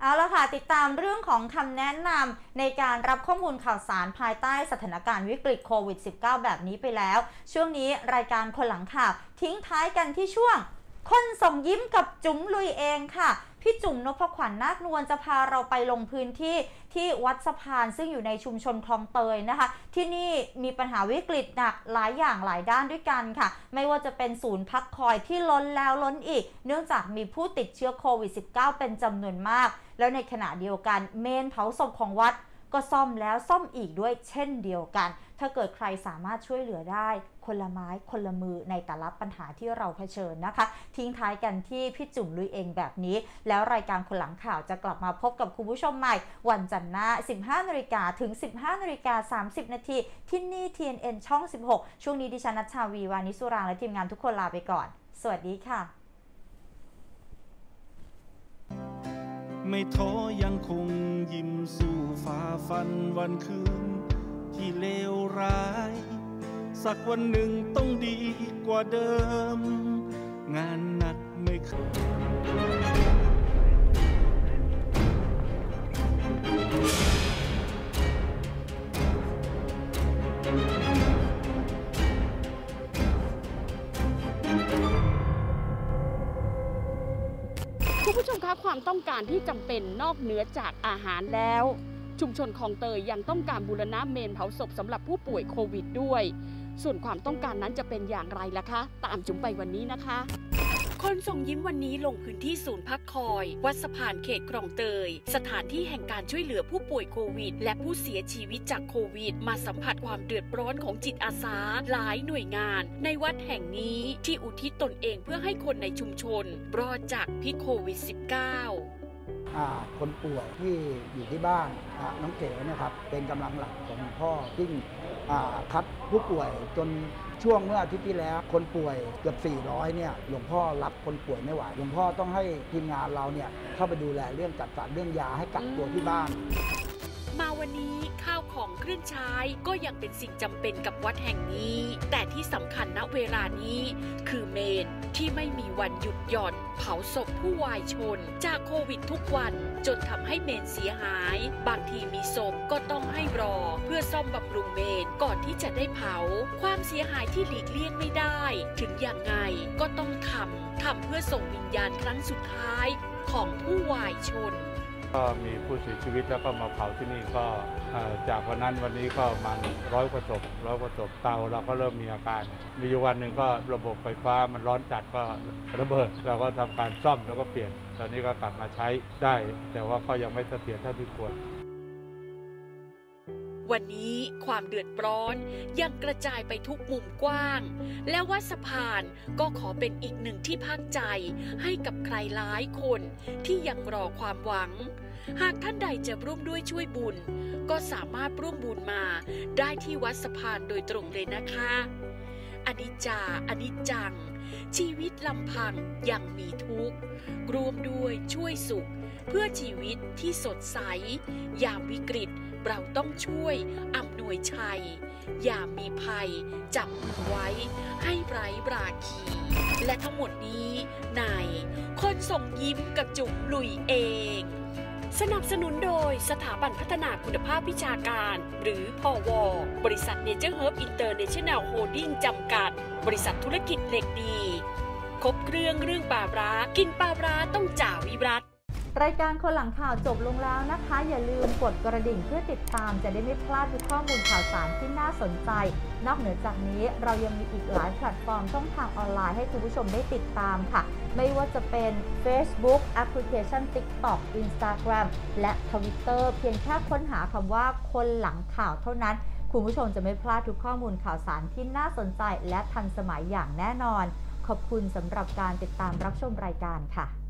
เอาละค่ะติดตามเรื่องของคำแนะนำในการรับข้อมูลข่าวสารภายใต้สถานการณ์วิกฤตโควิด -19 แบบนี้ไปแล้วช่วงนี้รายการคนหลังข่าวทิ้งท้ายกันที่ช่วงคนส่งยิ้มกับจุ๋มลุยเองค่ะพี่จุ๋มนพขวัญนาคนวลจะพาเราไปลงพื้นที่ที่วัดสะพานซึ่งอยู่ในชุมชนคลองเตยนะคะที่นี่มีปัญหาวิกฤตหนักหลายอย่างหลายด้านด้วยกันค่ะไม่ว่าจะเป็นศูนย์พักคอยที่ล้นแล้วล้นอีกเนื่องจากมีผู้ติดเชื้อโควิด -19 เป็นจำนวนมากแล้วในขณะเดียวกันเมนเผาศพของวัดก็ซ่อมแล้วซ่อมอีกด้วยเช่นเดียวกันถ้าเกิดใครสามารถช่วยเหลือได้คนละไม้คนละมือในแต่ละปัญหาที่เราเผชิญนะคะทิ้งท้ายกันที่พี่จุ๋มลุยเองแบบนี้แล้วรายการคนหลังข่าวจะกลับมาพบกับคุณผู้ชมใหม่วันจันทร์หน้า 15 นาฬิกาถึง 15 นาฬิกา 30 นาทีที่นี่ TNN ช่อง 16 ช่วงนี้ดิฉันณัชชาวีวานิสุรางและทีมงานทุกคนลาไปก่อนสวัสดีค่ะไม่ท้อยังคงยิ้มสู้ฝ่าฟันวันคืนที่เลวร้ายสักวันหนึ่งต้องดีกว่าเดิมงานหนักไม่เคยคุณผู้ชมคะความต้องการที่จำเป็นนอกเหนือจากอาหารแล้วชุมชนคลองเตยยังต้องการบูรณะเมนเผาศพสำหรับผู้ป่วยโควิดด้วยส่วนความต้องการนั้นจะเป็นอย่างไรล่ะคะตามจุ๋มไปวันนี้นะคะคนส่งยิ้มวันนี้ลงพื้นที่ศูนย์พักคอยวัดสะพานเขตคลองเตยสถานที่แห่งการช่วยเหลือผู้ป่วยโควิดและผู้เสียชีวิตจากโควิดมาสัมผัสความเดือดร้อนของจิตอาสาหลายหน่วยงานในวัดแห่งนี้ที่อุทิศตนเองเพื่อให้คนในชุมชนรอดจากพิษโควิด -19 คนป่วยที่อยู่ที่บ้านน้องเก๋นะครับเป็นกำลังหลักของพ่อซึ่งคัดผู้ป่วยจนช่วงเมื่ออาทิตย์ที่แล้วคนป่วยเกือบ400เนี่ยหลวงพ่อรับคนป่วยไม่ไหวหลวงพ่อต้องให้ทีมงานเราเนี่ยเข้าไปดูแลเรื่องจัดสรรเรื่องยาให้กักตัวที่บ้านมาวันนี้ข้าวของเครื่องใช้ก็ยังเป็นสิ่งจำเป็นกับวัดแห่งนี้แต่ที่สำคัญณเวลานี้คือเมนที่ไม่มีวันหยุดหย่อนเผาศพผู้วายชนจากโควิดทุกวันจนทำให้เมนเสียหายบางทีมีศพก็ต้องให้รอเพื่อซ่อมบำรุงเมนก่อนที่จะได้เผาความเสียหายที่หลีกเลี่ยงไม่ได้ถึงอย่างไงก็ต้องทำเพื่อส่งวิญญาณครั้งสุดท้ายของผู้วายชนก็มีผู้เสียชีวิตแล้วก็มาเผาที่นี่ก็จากวันนั้นวันนี้ก็มัน100 กว่าศพเตาเราก็เริ่มมีอาการมีอยู่วันหนึ่งก็ระบบไฟฟ้ามันร้อนจัดก็ระเบิดเราก็ทำการซ่อมแล้วก็เปลี่ยนตอนนี้ก็กลับมาใช้ได้แต่ว่าก็ยังไม่เสถียรเท่าที่ควรวันนี้ความเดือดร้อนยังกระจายไปทุกมุมกว้างและวัดสะพานก็ขอเป็นอีกหนึ่งที่พักใจให้กับใครหลายคนที่ยังรอความหวังหากท่านใดจะร่วมด้วยช่วยบุญก็สามารถร่วมบุญมาได้ที่วัดสะพานโดยตรงเลยนะคะอนิจจาอนิจจังชีวิตลำพังยังมีทุกข์รวมด้วยช่วยสุขเพื่อชีวิตที่สดใสยามวิกฤตเราต้องช่วยอำนวยชัยอย่ามีภัยจับมือไว้ให้ไร้บราคีและทั้งหมดนี้ในคนส่งยิ้มกับจุ๋มลุยเองสนับสนุนโดยสถาบันพัฒนาคุณภาพวิชาการหรือพว.บริษัทเนเจอร์เฮิร์บอินเตอร์เนชั่นแนลโฮลดิ้งจำกัดบริษัทธุรกิจเหล็กดีครบเครื่องปลาร้ากินปลาร้าต้องจ่าวิรัตรายการคนหลังข่าวจบลงแล้วนะคะอย่าลืมกดกระดิ่งเพื่อติดตามจะได้ไม่พลาดทุกข้อมูลข่าวสารที่น่าสนใจนอกเหนือจากนี้เรายังมีอีกหลายแพลตฟอร์มช่องทางออนไลน์ให้คุณผู้ชมได้ติดตามค่ะไม่ว่าจะเป็น Facebook แอปพลิเคชัน TikTok Instagram และ Twitter เพียงแค่ค้นหาคำว่าคนหลังข่าวเท่านั้นคุณผู้ชมจะไม่พลาดทุกข้อมูลข่าวสารที่น่าสนใจและทันสมัยอย่างแน่นอนขอบคุณสำหรับการติดตามรับชมรายการค่ะ